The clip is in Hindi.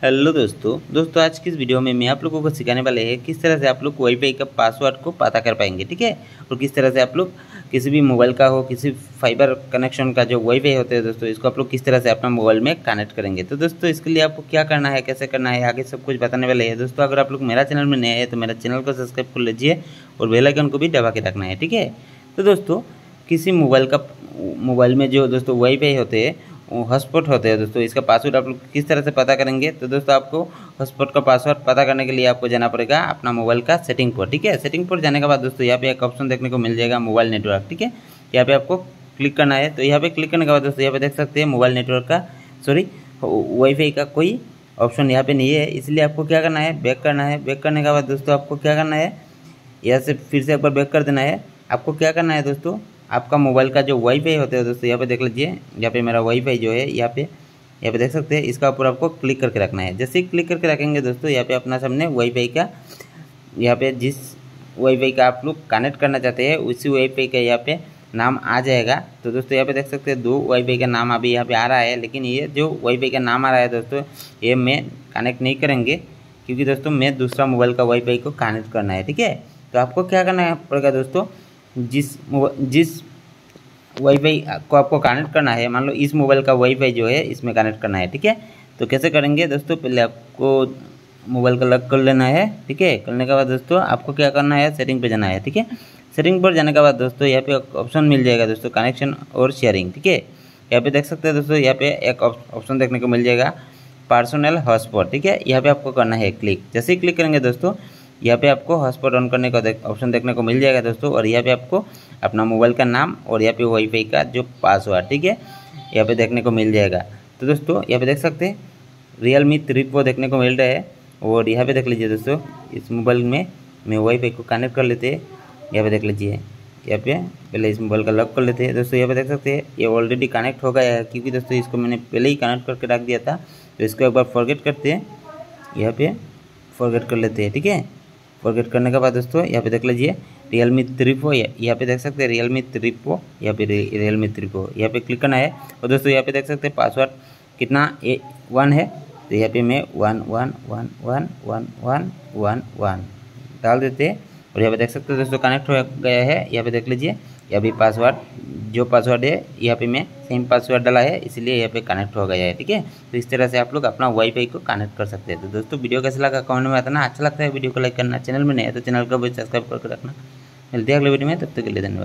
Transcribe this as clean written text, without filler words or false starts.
हेलो दोस्तों आज की इस वीडियो में मैं आप लोगों को सिखाने वाले हैं किस तरह से आप लोग वाईफाई का पासवर्ड को पता कर पाएंगे। ठीक है, और किस तरह से आप लोग किसी भी मोबाइल का हो, किसी फाइबर कनेक्शन का जो वाईफाई होते हैं दोस्तों, इसको आप लोग किस तरह से अपना मोबाइल में कनेक्ट करेंगे। तो दोस्तों इसके लिए आपको क्या करना है, कैसे करना है, आगे सब कुछ बताने वाले हैं। दोस्तों अगर आप लोग मेरा चैनल में नए हैं तो मेरा चैनल को सब्सक्राइब कर लीजिए और बेल आइकन को भी दबा के रखना है। ठीक है, तो दोस्तों किसी मोबाइल में जो दोस्तों वाईफाई होते हैं, हॉटस्पॉट होते हैं दोस्तों, इसका पासवर्ड आप लोग किस तरह से पता करेंगे। तो दोस्तों आपको हॉटस्पॉट का पासवर्ड पता करने के लिए आपको जाना पड़ेगा अपना मोबाइल का सेटिंग पर। ठीक है, सेटिंग पर जाने के बाद दोस्तों यहाँ पे एक ऑप्शन देखने को मिल जाएगा मोबाइल नेटवर्क। ठीक है, यहाँ पे आपको क्लिक करना है। तो यहाँ पे क्लिक करने के बाद दोस्तों यहाँ पे देख सकते हैं मोबाइल नेटवर्क का वाईफाई का कोई ऑप्शन यहाँ पे नहीं है, इसलिए आपको क्या करना है, बैक करना है। बैक करने के बाद दोस्तों आपको क्या करना है, यहाँ से फिर से एक बार बैक कर देना है। आपको क्या करना है दोस्तों, आपका मोबाइल का जो वाईफाई होता है दोस्तों, यहाँ पे देख लीजिए, यहाँ पे मेरा वाईफाई जो है यहाँ पे देख सकते हैं, इसका ऊपर आपको क्लिक करके रखना है। जैसे ही क्लिक करके रखेंगे दोस्तों, यहाँ पे अपना सामने वाईफाई का, यहाँ पे जिस वाईफाई का आप लोग कनेक्ट करना चाहते हैं उसी वाईफाई का यहाँ पे नाम आ जाएगा। तो दोस्तों यहाँ पे देख सकते हैं दो वाईफाई का नाम अभी यहाँ पे आ रहा है, लेकिन ये जो वाईफाई का नाम आ रहा है दोस्तों, ये मैं कनेक्ट नहीं करेंगे क्योंकि दोस्तों मैं दूसरा मोबाइल का वाईफाई को कनेक्ट करना है। ठीक है, तो आपको क्या करना पड़ेगा दोस्तों, जिस वाईफाई को आपको कनेक्ट करना है, मान लो इस मोबाइल का वाईफाई जो है इसमें कनेक्ट करना है। ठीक है, तो कैसे करेंगे दोस्तों, पहले आपको मोबाइल का लॉक कर लेना है। ठीक है, करने के बाद दोस्तों आपको क्या करना है, सेटिंग पे जाना है। ठीक है, सेटिंग पर जाने के बाद दोस्तों यहाँ पे ऑप्शन मिल जाएगा दोस्तों कनेक्शन और शेयरिंग। ठीक है, यहाँ पे देख सकते हैं दोस्तों, यहाँ पे एक ऑप्शन देखने को मिल जाएगा पर्सनल हॉटस्पॉट। ठीक है, यहाँ पे आपको करना है क्लिक। जैसे ही क्लिक करेंगे दोस्तों, यहाँ पे आपको हॉटस्पॉट ऑन करने का ऑप्शन देखने को मिल जाएगा दोस्तों, और यहाँ पे आपको अपना मोबाइल का नाम और यहाँ पे वाईफाई का जो पासवर्ड, ठीक है, यहाँ पे देखने को मिल जाएगा। तो दोस्तों यहाँ पे देख सकते हैं Realme 3 Pro देखने को मिल रहा है, और यहाँ पे देख लीजिए दोस्तों, इस मोबाइल में मैं वाईफाई को कनेक्ट कर लेते हैं। यहाँ पे देख लीजिए, यहाँ पे पहले इस मोबाइल का लॉक कर लेते हैं दोस्तों। यहाँ पे देख सकते हैं ये ऑलरेडी कनेक्ट हो गया है, क्योंकि दोस्तों इसको मैंने पहले ही कनेक्ट करके रख दिया था। तो इसको एक बार फॉरगेट करते हैं, यहाँ पे फॉरगेट कर लेते हैं। ठीक है, फॉरगेट करने के बाद दोस्तों यहाँ पे देख लीजिए Realme 3 Pro, यहाँ पे देख सकते हैं Realme 3 Pro, यहाँ पे Realme 3 Pro, यहाँ पे क्लिक करना है। और दोस्तों यहाँ पे देख सकते हैं पासवर्ड कितना 1 है, तो यहाँ पे मैं 1 डाल देते हैं, और यहाँ पे देख सकते हैं दोस्तों कनेक्ट हो गया है। यहाँ पे देख लीजिए, यहाँ भी पासवर्ड जो पासवर्ड है यहाँ पे मैं सेम पासवर्ड डाला है, इसलिए यहाँ पे कनेक्ट हो गया है। ठीक है, तो इस तरह से आप लोग अपना वाईफाई को कनेक्ट कर सकते हैं। तो दोस्तों वीडियो कैसा लगा कमेंट में बताना, अच्छा लगता है वीडियो को लाइक करना, चैनल में नया है तो चैनल को भी सब्सक्राइब करके रखना। मिलते हैं अगले वीडियो में, तब तक के लिए धन्यवाद।